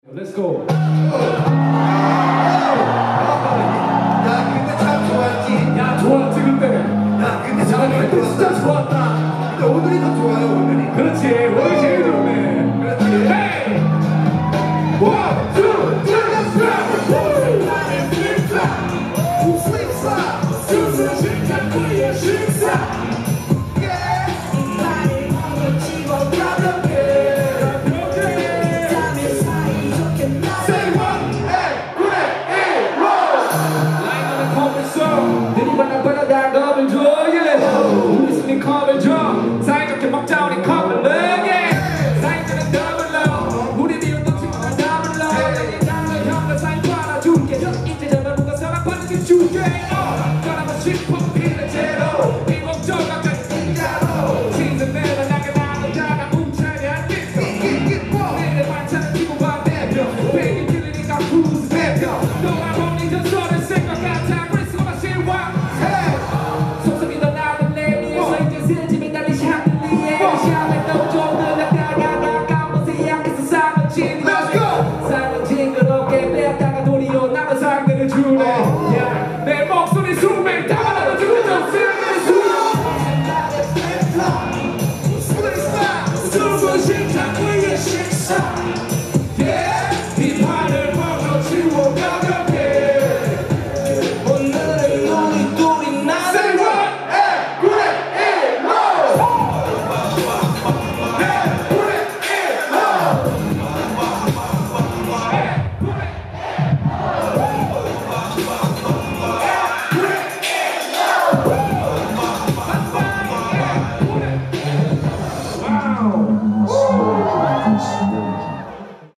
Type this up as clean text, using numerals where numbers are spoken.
Let's go. 야 그때 참 좋았지. 야 좋았지 그때. 야 근데 참 그때 진짜 좋았다. 근데 오늘이 더 좋아요 오늘이. 그렇지 오늘 제일 좋네. 그렇지. 헤이. 와.